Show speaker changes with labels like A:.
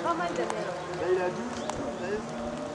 A: pas mal d'années alors.
B: Là, il a 12, 13.